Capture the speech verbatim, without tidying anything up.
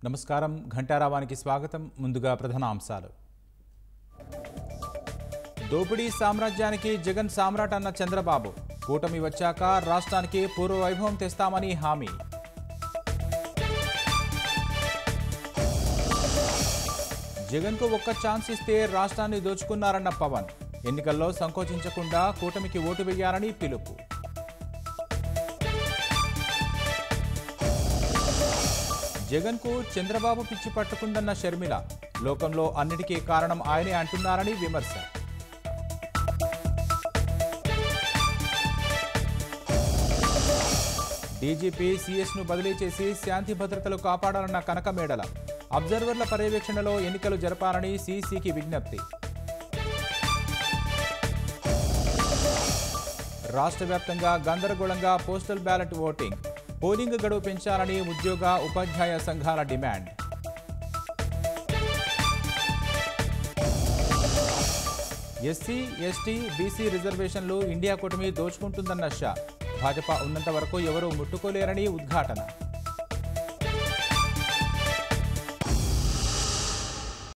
నమస్కారం ఘంటారావానికి స్వాగతం. ముందుగా ప్రధాన అంశాలు. దోపిడీ సామ్రాజ్యానికి జగన్ సామ్రాట్ అన్న చంద్రబాబు. కూటమి వచ్చాక రాష్ట్రానికి పూర్వ వైభవం తెస్తామని హామీ. జగన్కు ఒక్క ఛాన్స్ ఇస్తే రాష్ట్రాన్ని దోచుకున్నారన్న పవన్. ఎన్నికల్లో సంకోచించకుండా కూటమికి ఓటు వేయాలని పిలుపు. జగన్కు చంద్రబాబు పిచ్చి పట్టుకుందన్న షర్మిల. లోకంలో అన్నిటికీ కారణం ఆయనే అంటున్నారని విమర్శ. డీజీపీ సీఎస్ను బదిలీ చేసి శాంతి భద్రతలు కాపాడాలన్న కనకమేడల. అబ్జర్వర్ల పర్యవేక్షణలో ఎన్నికలు జరపాలని సీసీకి విజ్ఞప్తి. రాష్ట్ర వ్యాప్తంగా గందరగోళంగా పోస్టల్ బ్యాలెట్ ఓటింగ్. పోలింగ్ గడువు పెంచాలని ఉద్యోగ ఉపాధ్యాయ సంఘాల డిమాండ్. ఎస్సీ ఎస్టీ బీసీ రిజర్వేషన్లు ఇండియా కూటమి దోచుకుంటుందన్న షా. భాజపా ఉన్నంత వరకు ఎవరూ ముట్టుకోలేరని ఉద్ఘాటన.